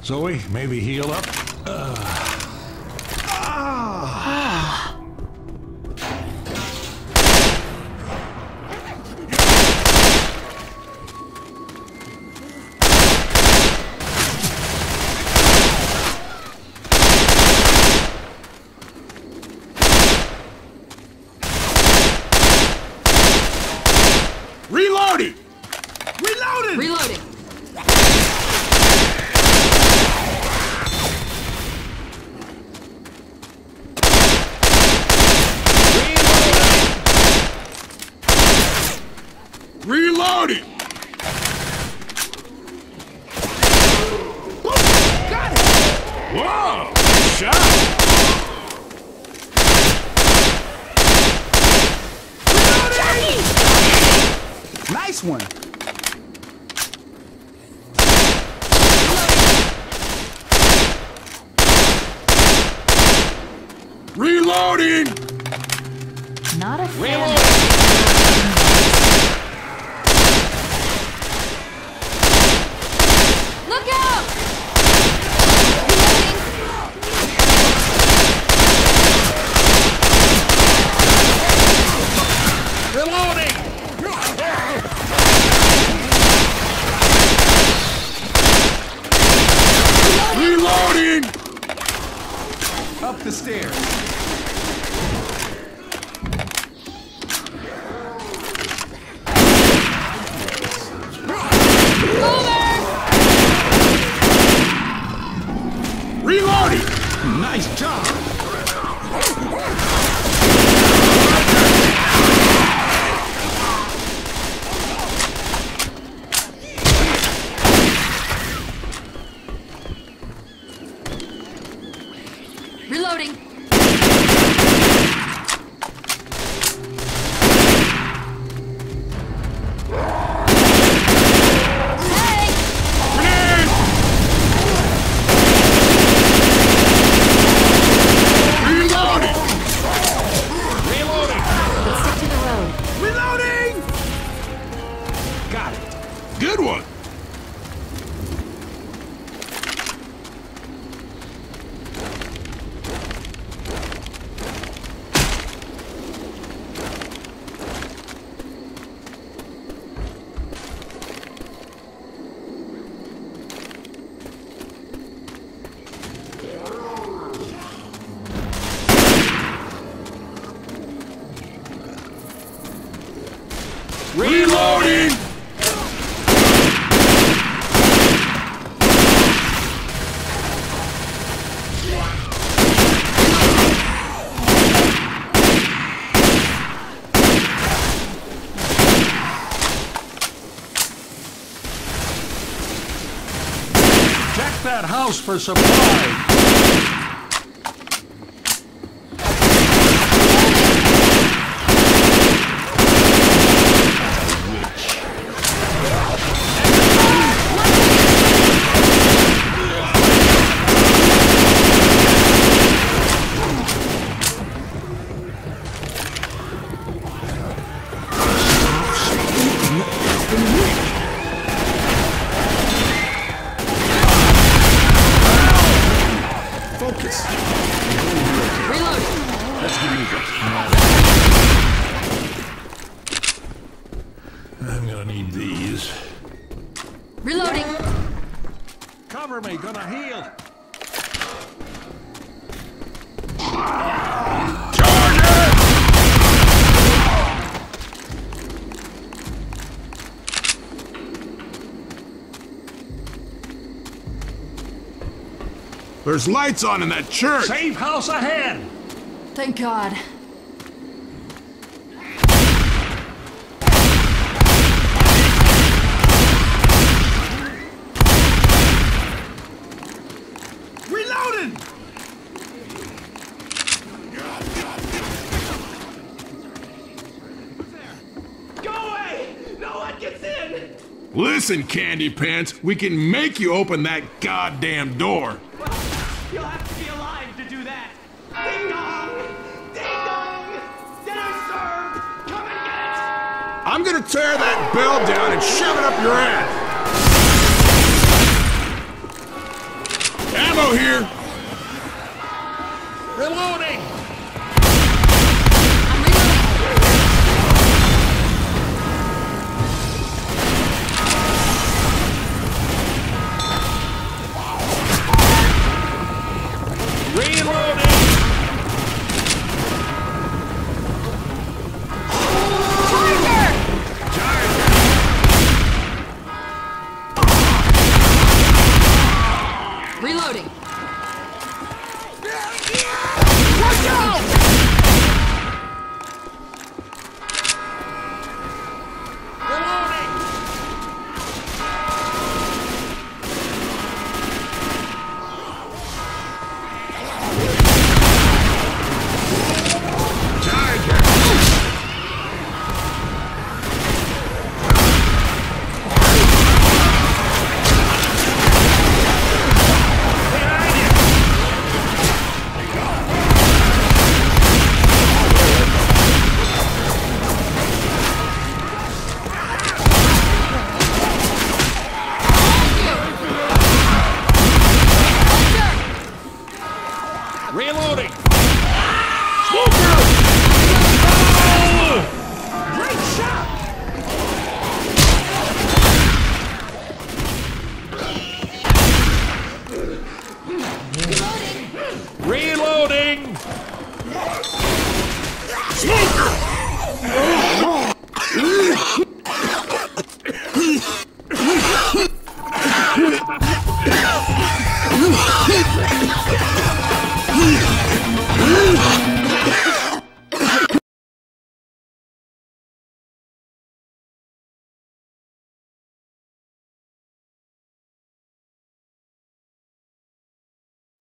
Zoe, maybe heal up? Reloading! Reloading! Reloading. Reloading! Got it! Whoa! Shot! Nice one. Reloading! Not a fan. Look out! Reloading! Reloading! Up the stairs. Reloading! Nice job! Reloading. Grenade! Reloading! Reloading! Let's stick to the road. Reloading! Got it! Good one! Reloading! Check that house for supplies! Focus! Reloading. Let's get moving. I'm gonna need these. Reloading. Cover me, gonna heal! There's lights on in that church! Safe house ahead! Thank God. Reloading! Go away! No one gets in! Listen, Candy Pants, we can make you open that goddamn door. Well, you'll have to be alive to do that. Ding dong! Ding dong! Dinner served! Come and get it! I'm gonna tear that bell down and shove it up your ass! ammo here. Reloading!